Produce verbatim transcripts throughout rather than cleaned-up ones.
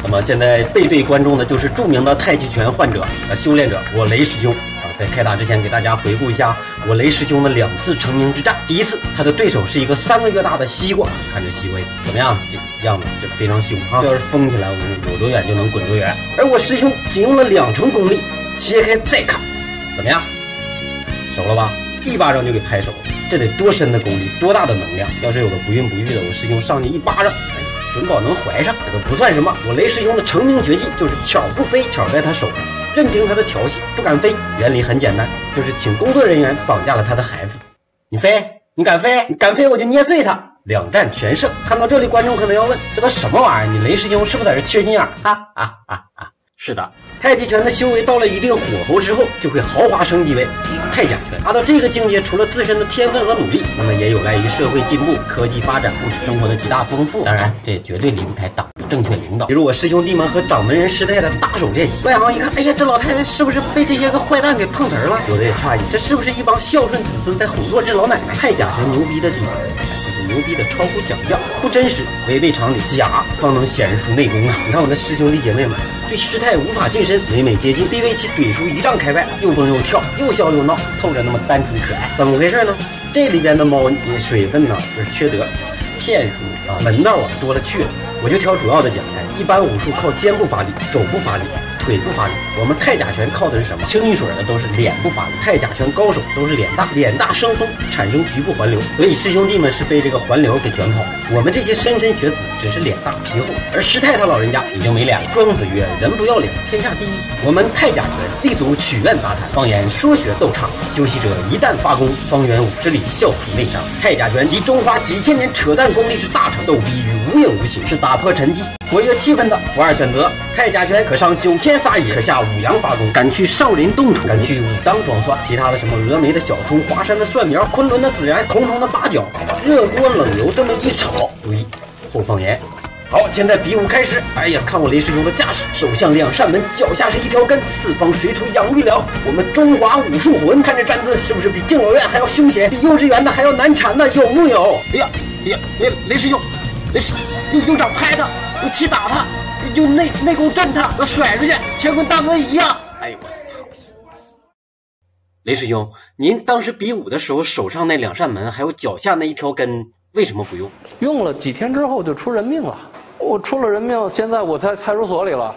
那么现在背对观众的就是著名的太极拳患者、呃修炼者我雷师兄啊。在开打之前，给大家回顾一下我雷师兄的两次成名之战。第一次，他的对手是一个三个月大的西瓜，看着西瓜怎么样？这样子这非常凶啊！要是疯起来，我们有多远就能滚多远。而我师兄仅用了两成功力，切开再砍，怎么样？熟了吧？一巴掌就给拍熟了，这得多深的功力，多大的能量？要是有个不孕不育的，我师兄上去一巴掌，哎，准保能怀上，这都不算什么。我雷师兄的成名绝技就是巧不飞，巧在他手上。任凭他的调戏，不敢飞。原理很简单，就是请工作人员绑架了他的孩子。你飞，你敢飞？你敢飞我就捏碎他。两战全胜。看到这里，观众可能要问：这都什么玩意儿？你雷师兄是不是在这缺心眼儿？哈哈哈哈！是的，太极拳的修为到了一定火候之后，就会豪华升级为太甲拳。达到这个境界，除了自身的天分和努力，那么也有赖于社会进步、科技发展、物质生活的极大丰富。当然，这也绝对离不开党的正确领导。比如我师兄弟们和掌门人师太的大手练习，外行一看，哎呀，这老太太是不是被这些个坏蛋给碰瓷了？有的也诧异，这是不是一帮孝顺子孙在哄弱智老奶奶？太甲拳牛逼的地方，这是牛逼的超乎想象，不真实，违背常理，假方能显示出内功啊！你看我的师兄弟姐妹们，对师太无法近身，每每接近，必为其怼出一丈开外，又蹦又跳，又笑又闹，透着那么单纯可爱。怎么回事呢？这里边的猫，你水分呢就是缺德，骗术啊，门道啊多了去了。我就挑主要的讲，哎，一般武术靠肩部发力，肘部发力，腿不发力。我们太甲拳靠的是什么？清一水的都是脸部发力。太甲拳高手都是脸大，脸大生风，产生局部环流，所以师兄弟们是被这个环流给卷跑。我们这些莘莘学子只是脸大皮厚，而师太他老人家已经没脸了。庄子曰：人不要脸，天下第一。我们太甲拳立足曲苑杂谈，放眼说学逗唱，修习者一旦发功，方圆五十里笑出内伤。太甲拳集中华几千年扯淡功力之大成，逗逼于无影无形，是打破沉寂、活跃气氛的不二选择。太甲拳可上九天撒野，可下五洋发功，敢去少林动土，敢去武当装蒜。其他的什么峨眉的小葱、华山的蒜苗、昆仑的孜然、空中的八角，热锅冷油这么一炒，注意后放盐。好，现在比武开始。哎呀，看我雷师兄的架势，手向两扇门，脚下是一条根，四方水土养育了我们中华武术魂。看这站姿，是不是比敬老院还要凶险，比幼稚园的还要难缠呢？有木有？哎呀，哎呀，雷雷师兄，雷师用用掌拍他，用气打他，用内内功震他，甩出去，乾坤大挪移呀！哎呦我操！雷师兄，您当时比武的时候，手上那两扇门，还有脚下那一条根，为什么不用？ 用了几天之后就出人命了。我出了人命，现在我在派出所里了。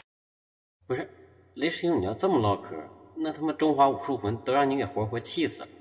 不是，雷师兄，你要这么唠嗑，那他妈中华武术魂都让你给活活气死了。